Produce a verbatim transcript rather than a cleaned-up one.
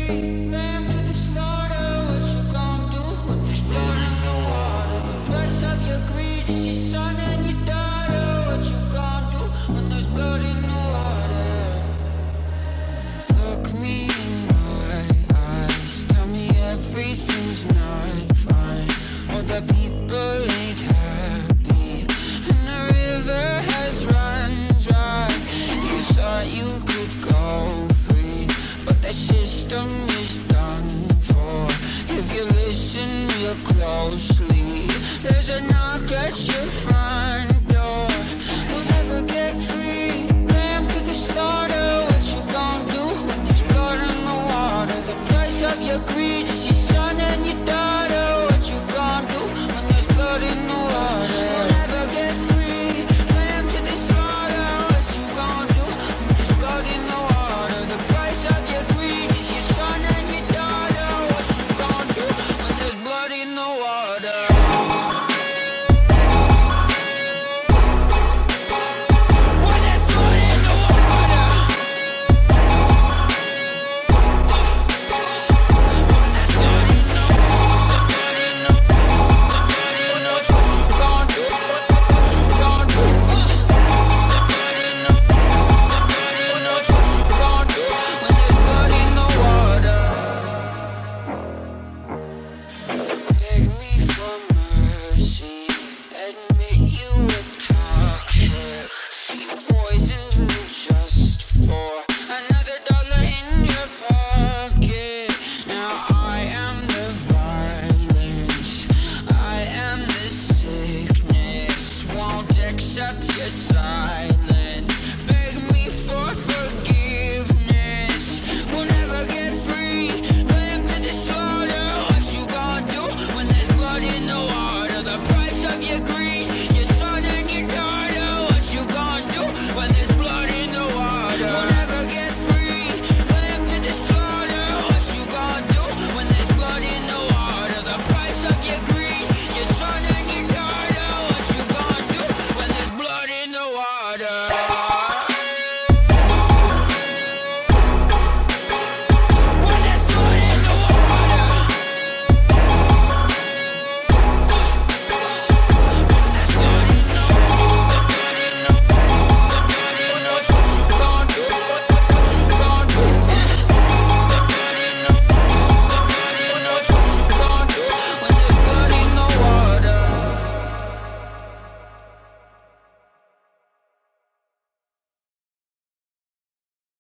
free. Lamb to the slaughter, what you gon' do when there's blood in the water? The price of your greed is your son and your daughter. What you gon' do when there's blood in the water? Look me in my eyes, tell me everything's not fine. All the people ain't happy, and the river has run dry. You thought you could go free, but that system is done for. If you listen real closely, there's a knock at your front